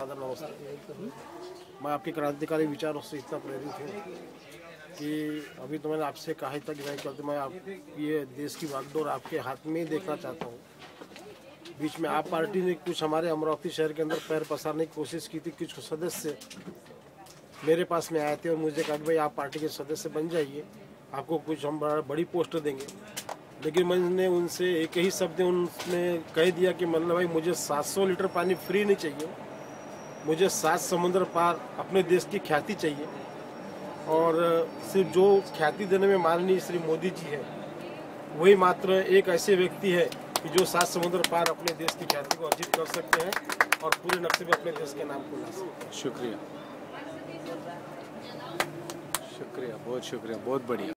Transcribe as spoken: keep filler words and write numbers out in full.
सादर नमस्ते। मैं आपके क्रांतिकारी विचारों से इतना प्रेरित हूँ कि अभी तो मैंने आपसे कहा ही था कि मैं मैं आप ये देश की बागडोर आपके हाथ में ही देखना चाहता हूँ। बीच में आप पार्टी ने कुछ हमारे अमरावती शहर के अंदर पैर पसारने की कोशिश की थी। कुछ सदस्य मेरे पास में आए थे और मुझे कहा कि भाई आप पार्टी के सदस्य बन जाइए, आपको कुछ हम बड़ी पोस्ट देंगे। लेकिन मैंने उनसे एक ही शब्द उनने कह दिया कि मतलब भाई मुझे सात सौ लीटर पानी फ्री नहीं चाहिए, मुझे सात समुद्र पार अपने देश की ख्याति चाहिए। और सिर्फ जो ख्याति देने में माननीय श्री मोदी जी है, वही मात्र एक ऐसे व्यक्ति है कि जो सात समुद्र पार अपने देश की ख्याति को अर्जित कर सकते हैं और पूरे नक्शे में अपने देश के नाम को ला सकते हैं। शुक्रिया शुक्रिया बहुत शुक्रिया, बहुत बढ़िया।